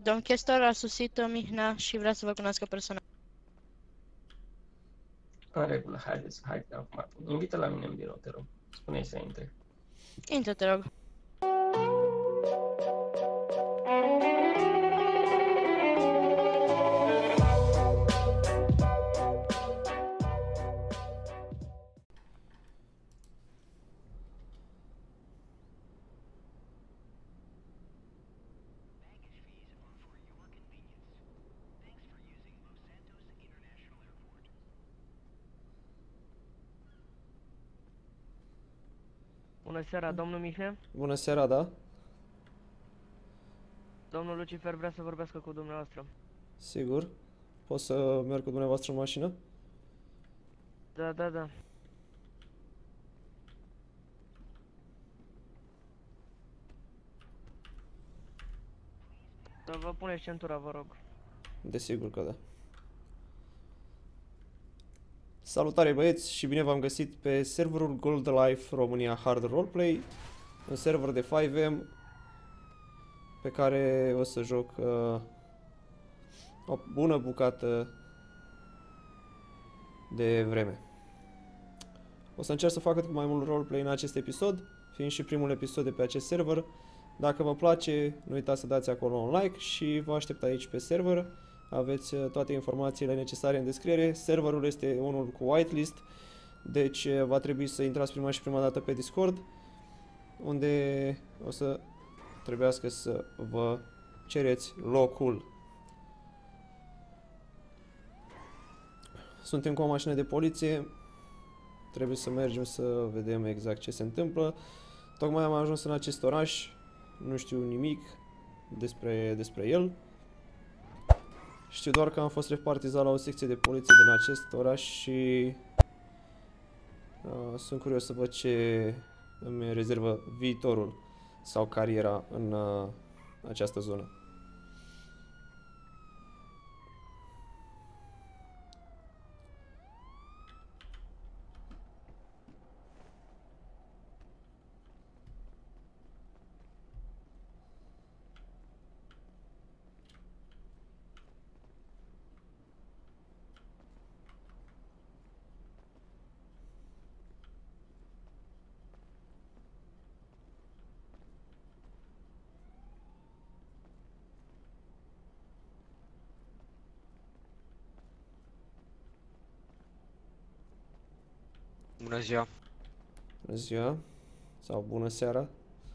Domn Chestor a sosit Mihnea și vrea să vă cunoască personal. În regulă, haideți, hai acum. Invită la mine în birou, te rog. Spune-i să intre. Intră, te rog. Bună seara, domnul Mihnea. Bună seara, da? Domnul Lucifer vrea să vorbească cu dumneavoastră. Sigur. Pot să merg cu dumneavoastră în mașină? Da. Să vă puneți centura, vă rog. Desigur că da. Salutare băieți și bine v-am găsit pe serverul Gold Life România Hard Roleplay, un server de 5M pe care o să joc o bună bucată de vreme. O să încerc să fac cât mai mult roleplay în acest episod, fiind și primul episod de pe acest server. Dacă vă place, nu uitați să dați acolo un like și vă aștept aici pe server. Aveți toate informațiile necesare în descriere. Serverul este unul cu whitelist, deci va trebui să intrați prima dată pe Discord, unde o să trebuiască să vă cereți locul. Suntem cu o mașină de poliție, trebuie să mergem să vedem exact ce se întâmplă. Tocmai am ajuns în acest oraș, nu știu nimic despre el. Știu doar că am fost repartizat la o secție de poliție din acest oraș și sunt curios să văd ce îmi rezervă viitorul sau cariera în această zonă. Bună ziua. Bună ziua sau bună seara.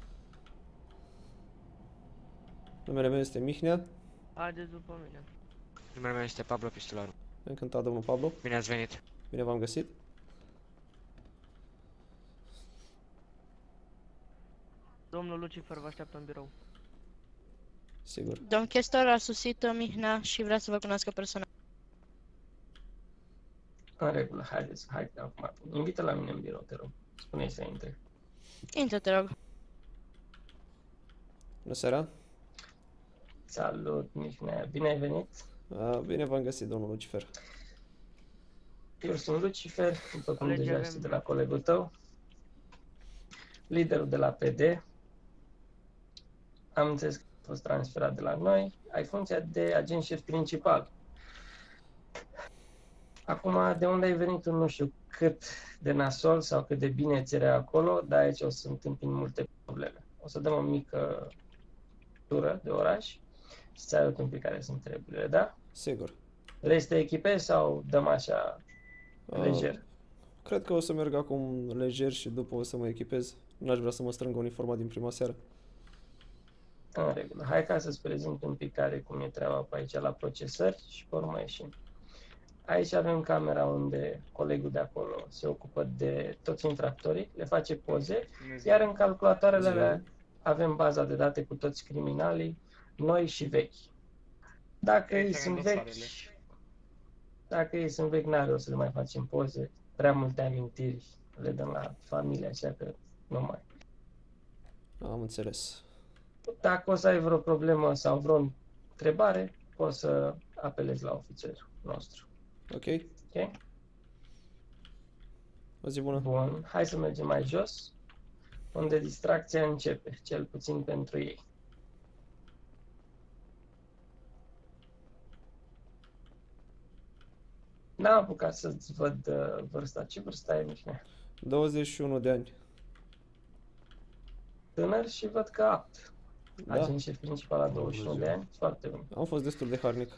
Numele meu este Mihnea. Haideți după mine. Numele meu este Pablo Pistolaru. Încântat, domnul Pablo. Bine ați venit. Bine v-am găsit. Domnul Lucifer vă așteaptă în birou. Sigur. Domn Chestor a sosit Mihnea și vrea să vă cunoască personal. În regulă, haideți, hai acum. Invită la mine în birou, te rog. Spune-i să intre. Intră, te rog. Bună seara. Salut, Mihnea. Bine ai venit. Bine v-am găsit, domnul Lucifer. Eu sunt Lucifer, după cum Colegi, deja avem- știi de la colegul tău. Liderul de la PD. Am înțeles că a fost transferat de la noi. Ai funcția de agent șef principal. Acum, de unde ai venit, nu știu cât de nasol sau cât de bine ți era acolo, dar aici o să întâmpin multe probleme. O să dăm o mică tură de oraș și să arăt un pic care sunt treburile, da? Sigur. Vrei să te echipezi sau dăm așa lejer? Cred că o să merg acum lejer și după o să mă echipez. N-aș vrea să mă strâng uniforma din prima seară. În regulă. Hai ca să-ți prezint un pic cum e treaba pe aici la procesări și pe urmă ieșim. Aici avem camera unde colegul de acolo se ocupă de toți infractorii, le face poze, iar în calculatoarele alea avem baza de date cu toți criminalii, noi și vechi. Dacă ei sunt vechi, n-are o să le mai facem poze, prea multe amintiri le dăm la familie, așa că nu mai. Am înțeles. Dacă o să ai vreo problemă sau vreo întrebare, poți să apelezi la ofițerul nostru. Ok? Ok? O zi bună. Bun, hai să mergem mai jos, unde distracția începe, cel puțin pentru ei. N-am apucat să-ți văd vârsta. Ce vârstă ai, Mihnea? 21 de ani. Tânăr și văd că apt. Da, Agent șef principal la 21 de ani. Foarte bun. am fost destul de harnic.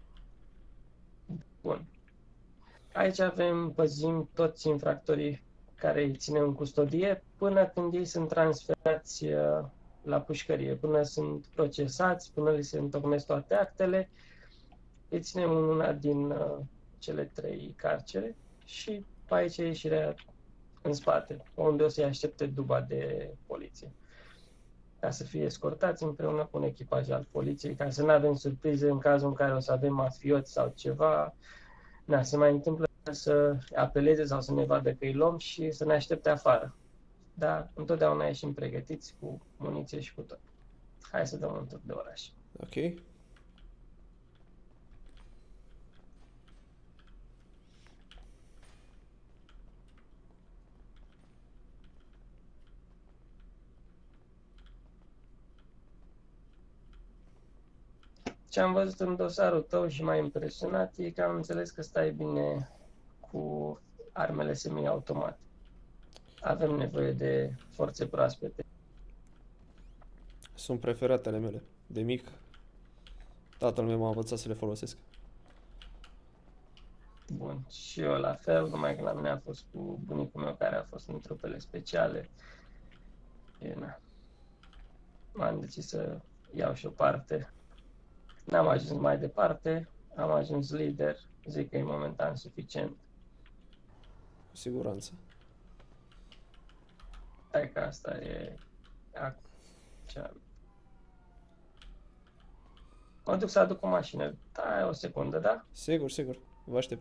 Bun. Aici păzim toți infractorii care îi ținem în custodie până când ei sunt transferați la pușcărie, până sunt procesați, până li se întocmesc toate actele. Îi ținem în una din cele 3 carcere și pe aici e ieșirea în spate, unde o să-i aștepte duba de poliție. Ca să fie escortați împreună cu un echipaj al poliției, ca să nu avem surprize în cazul în care o să avem mafioți sau ceva. Na, se mai întâmplă să apeleze sau să ne vadă că îi luăm și să ne aștepte afară. Dar întotdeauna ieșim pregătiți cu muniție și cu tot. Hai să dăm un tur de oraș. Ok. Ce am văzut în dosarul tău și m-a impresionat e că am înțeles că stai bine cu armele semi-automate. Avem nevoie de forțe proaspete. Sunt preferatele mele. De mic, tatăl meu m-a învățat să le folosesc. Bun, și eu la fel, numai că la mine a fost cu bunicul meu care a fost în trupele speciale. E, na. M-am decis să iau și o parte. N-am ajuns mai departe, am ajuns lider, zic că e momentan suficient. Cu siguranță. Hai că asta e acum. Mă duc să aduc o mașină. Da, o secundă, da? Sigur, sigur. Vă aștept.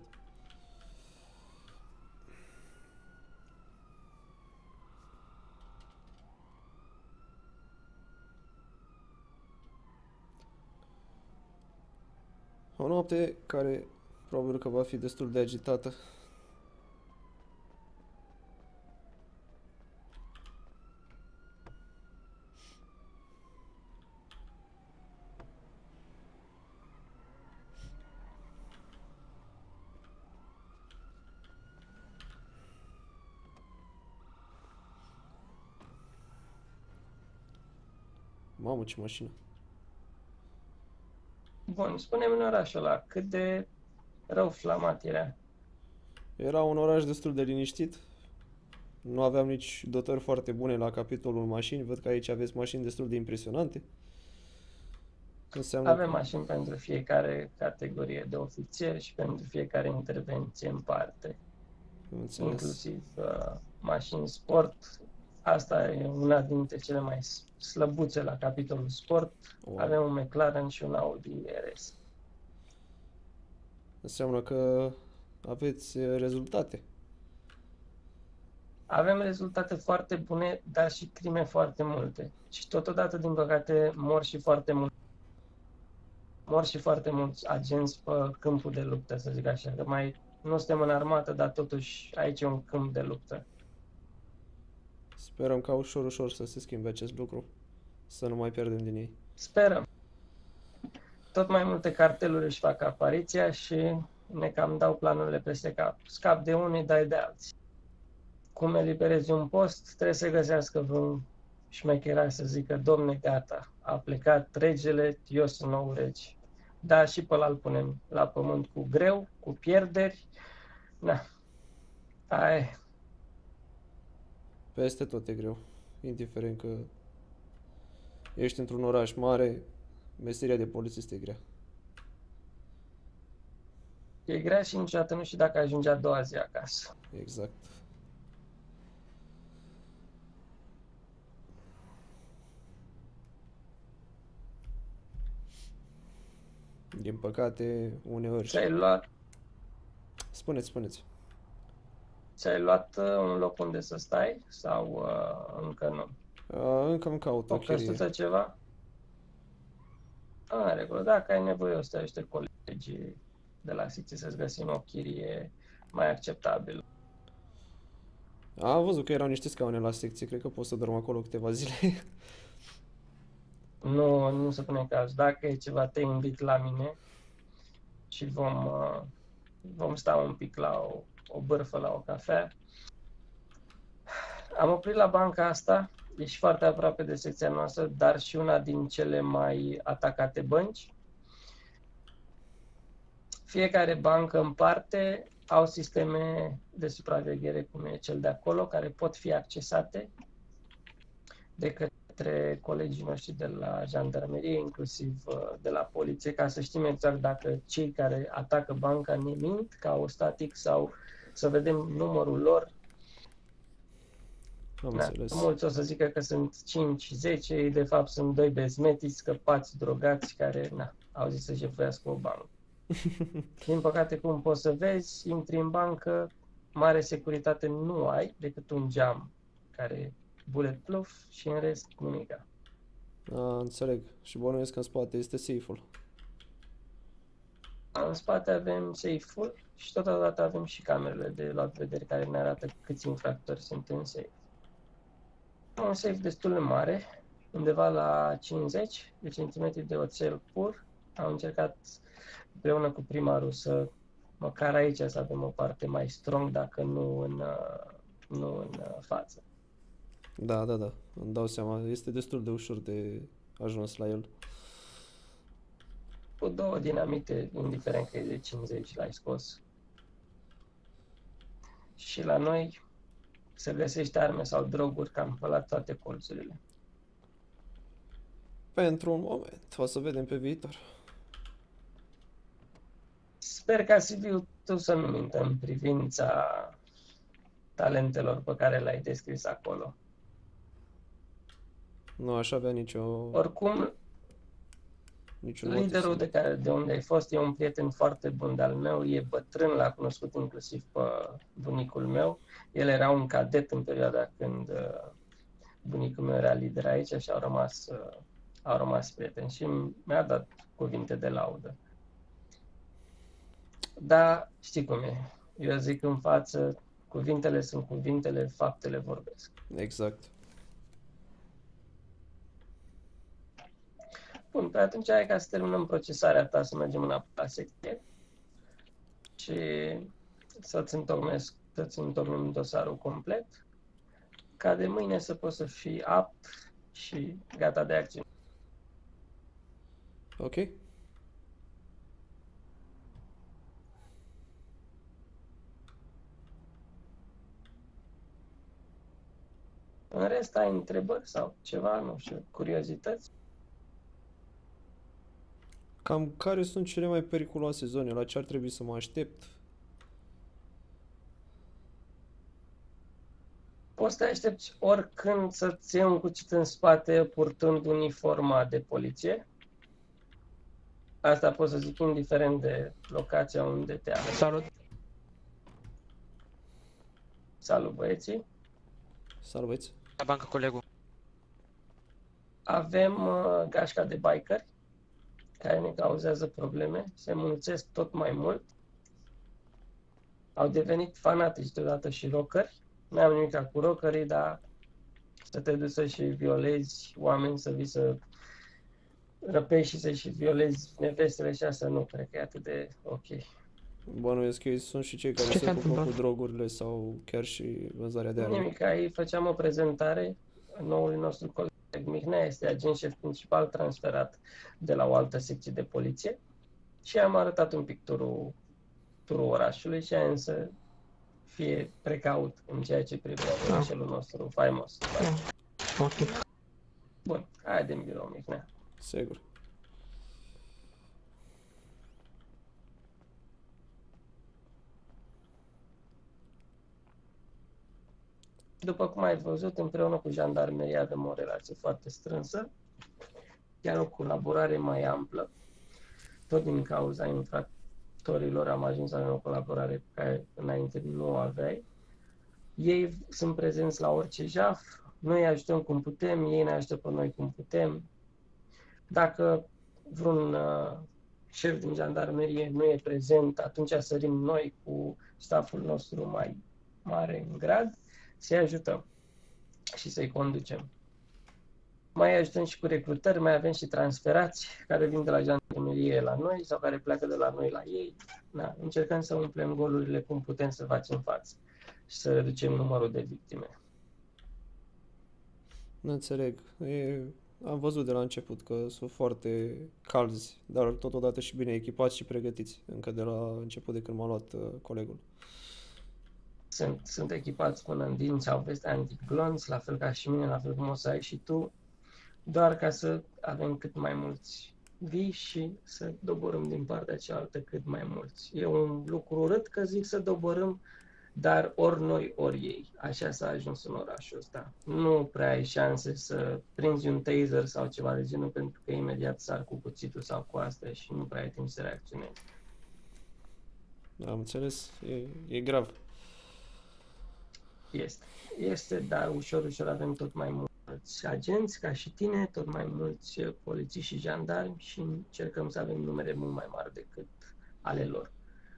O noapte care probabil că va fi destul de agitată. Mamă, ce mașină. Bun, spune-mi în orașul ăla, cât de rău flamat era. Era un oraș destul de liniștit. Nu aveam nici dotări foarte bune la capitolul mașini. Văd că aici aveți mașini destul de impresionante. Înseamnă Avem că... mașini pentru fiecare categorie de ofițeri și pentru fiecare intervenție în parte. Înțeles. Inclusiv mașini sport. Asta e una dintre cele mai slăbuțe la capitolul sport. Wow. Avem un McLaren și un Audi RS. Înseamnă că aveți rezultate. Avem rezultate foarte bune, dar și crime foarte multe. Și totodată, din păcate, mor și foarte mulți agenți pe câmpul de luptă, să zic așa. Că mai nu suntem în armată, dar totuși aici e un câmp de luptă. Sperăm ca ușor, ușor să se schimbe acest lucru. Să nu mai pierdem din ei. Sperăm. Tot mai multe carteluri își fac apariția și ne cam dau planurile peste cap. Scap de unii, dai de alții. Cum eliberezi un post, trebuie să găsească vreun șmechera să zică, domne, gata, a plecat regele, eu sunt nou rege. Da, și pe ăla îl punem la pământ cu greu, cu pierderi. Na, ai. Peste tot e greu. Indiferent că ești într-un oraș mare, meseria de polițist e grea. E grea și niciodată nu știu dacă ajunge a doua zi acasă. Exact. Din păcate, uneori... Spuneți, spuneți. Ți-ai luat un loc unde să stai sau încă nu? Încă îmi caut o O chirie. căsuță, ceva? În regulă, dacă ai nevoie, o să te ajute colegii de la secție să-ți găsim o chirie mai acceptabilă. Am văzut că erau niște scaune la secție, cred că pot să dorm acolo câteva zile. Nu se pune caz. Dacă e ceva, te invit la mine și vom sta un pic la o bârfă, la o cafea. Am oprit la banca asta, e și foarte aproape de secția noastră, dar și una din cele mai atacate bănci. Fiecare bancă în parte au sisteme de supraveghere, cum e cel de acolo, care pot fi accesate de către colegii noștri de la jandarmerie, inclusiv de la poliție, ca să știm exact dacă cei care atacă banca ne mint ca o static sau să vedem numărul lor. Am Da, înțeles. mulți o să zică că sunt 5-10, ei de fapt sunt doi bezmetiți, scăpați, drogați, care au zis să jefuiască o bancă. Din păcate, cum poți să vezi, intri în bancă, mare securitate nu ai, decât un geam care e bulletproof și în rest nimica. Înțeleg. Și bănuiesc că în spate este safe-ul. În spate avem safe-ul și totodată avem și camerele de luat vedere care ne arată câți infractori sunt în safe. Un safe destul de mare, undeva la 50 de centimetri de oțel pur. Am încercat împreună cu primarul să, măcar aici, să avem o parte mai strong, dacă nu în față. Da. Îmi dau seama. Este destul de ușor de ajuns la el. Cu 2 dinamite, indiferent că e de 50, l-ai scos. Și la noi, să găsești arme sau droguri cam pe la toate colțurile. Pentru un moment. O să vedem pe viitor. Sper ca CV-ul tău să nu mintă în privința talentelor pe care le-ai descris acolo. Nu aș avea Oricum, niciun motiv liderul de unde ai fost e un prieten foarte bun de-al meu, e bătrân, l-a cunoscut inclusiv pe bunicul meu. El era un cadet în perioada când bunicul meu era lider aici și au rămas prieteni și mi-a dat cuvinte de laudă. Dar știi cum e, eu zic în față, cuvintele sunt cuvintele, faptele vorbesc. Exact. Bun, pe atunci hai ca să terminăm procesarea ta, să mergem înapoi la secție și să-ți întocmim dosarul complet, ca de mâine să poți să fii apt și gata de acțiune. Ok. În rest, ai întrebări sau ceva, nu știu, curiozități? Cam care sunt cele mai periculoase zone? La ce ar trebui să mă aștept? Poți să te aștepți oricând să-ți iei un cuțit în spate purtând uniforma de poliție. Asta pot să zic indiferent de locația unde te afli. Salut! Salut, băieții! Salut, băieți. La bancă colegul. Avem gașca de bikeri care ne cauzează probleme, se mulțesc tot mai mult. Au devenit fanatici deodată și rockeri. Nu am nimic cu rockerii, dar să te duci să și violezi oameni, să vii să răpești și să-și violezi nevestele și asta nu cred că e atât de ok. Bănuiesc că ei sunt și cei care Ce se s-a ocupă întâmplat? cu drogurile sau chiar și vânzarea de arme. Nimic, aici făceam o prezentare noului nostru coleg Mihnea, este agent șef principal transferat de la o altă secție de poliție și am arătat un pic turul orașului și am să fie precaut în ceea ce privește orașul nostru faimos. Ok. Bun, haide în birou, Mihnea. Sigur. După cum ai văzut, împreună cu jandarmeria avem o relație foarte strânsă, chiar o colaborare mai amplă. Tot din cauza infractorilor am ajuns să avem o colaborare pe care înainte nu o aveai. Ei sunt prezenți la orice jaf, noi îi ajutăm cum putem, ei ne ajută pe noi cum putem. Dacă vreun șef din jandarmerie nu e prezent, atunci sărim noi cu staful nostru mai mare în grad să-i ajutăm și să-i conducem. Mai ajutăm și cu recrutări, mai avem și transferați care vin de la jandarmerie la noi sau care pleacă de la noi la ei. Da, încercăm să umplem golurile cum putem să facem față și să reducem numărul de victime. Nu înțeleg. Am văzut de la început că sunt foarte calzi, dar totodată și bine echipați și pregătiți, încă de la început de când m-a luat colegul. Sunt echipați până în dinți, au veste antiglonți, la fel ca și mine, la fel cum o să ai și tu, doar ca să avem cât mai mulți vii și să doborâm din partea cealaltă cât mai mulți. E un lucru urât că zic să doborâm, dar ori noi, ori ei. Așa s-a ajuns în orașul ăsta. Nu prea ai șanse să prinzi un taser sau ceva de genul, pentru că imediat sar cu cuțitul sau cu astea și nu prea ai timp să reacționezi. Am înțeles, e grav. Este, dar ușor avem tot mai mulți agenți ca și tine, tot mai mulți polițiști și jandarmi și încercăm să avem numere mult mai mari decât ale lor.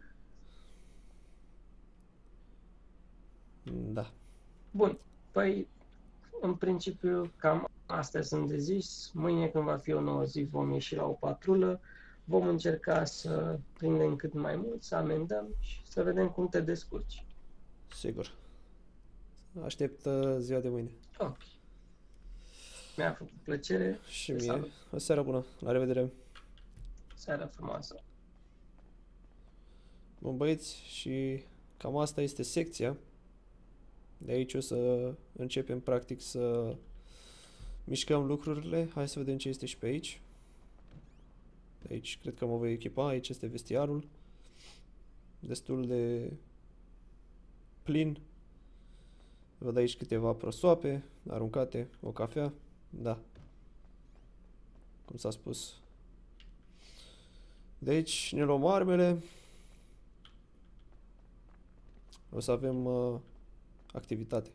Da. Bun, păi în principiu cam astea sunt de zis. Mâine când va fi o nouă zi vom ieși la o patrulă, vom încerca să prindem cât mai mult, să amendăm și să vedem cum te descurci. Sigur. Aștept ziua de mâine. Ok. Mi-a făcut plăcere. Și Te mie. salut. O seară bună. La revedere. Seara frumoasă. Bun băieți, și cam asta este secția. De aici o să începem practic să mișcăm lucrurile. Hai să vedem ce este și pe aici. De aici cred că mă voi echipa. Aici este vestiarul. Destul de plin. Văd aici câteva prosoape aruncate, o cafea. Da. Cum s-a spus. De aici ne luăm armele. O să avem activitate.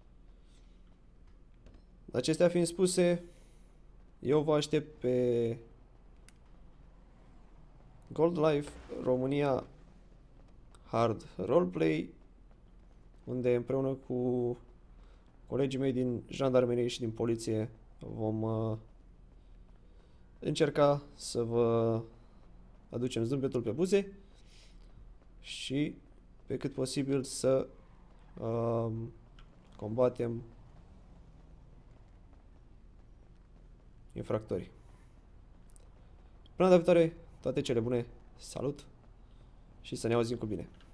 Acestea fiind spuse, eu vă aștept pe Gold Life România Hard Roleplay, unde împreună cu colegii mei din jandarmerie și din poliție vom încerca să vă aducem zâmbetul pe buze și pe cât posibil să combatem infractorii. Până data viitoare, toate cele bune, salut și să ne auzim cu bine!